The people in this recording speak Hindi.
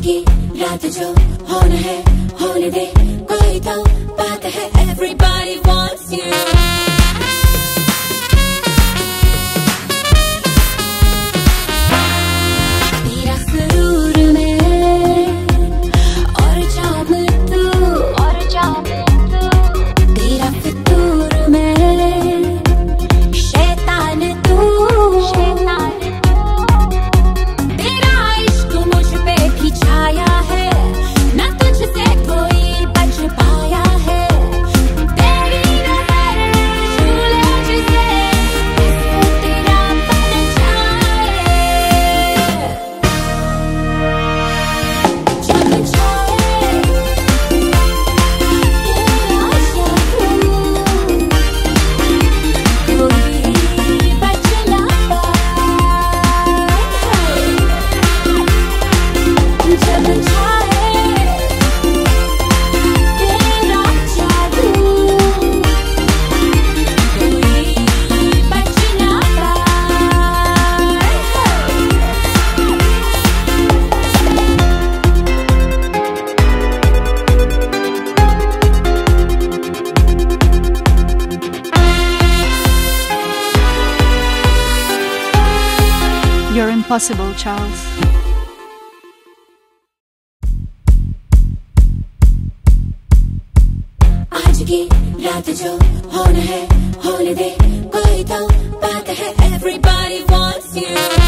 की रात जो होना है होने दे, कोई तो बात है, everybody wants you। You're impossible, Charles. आज की रात जो होना है होने दे, कोई तो बात है, everybody wants you।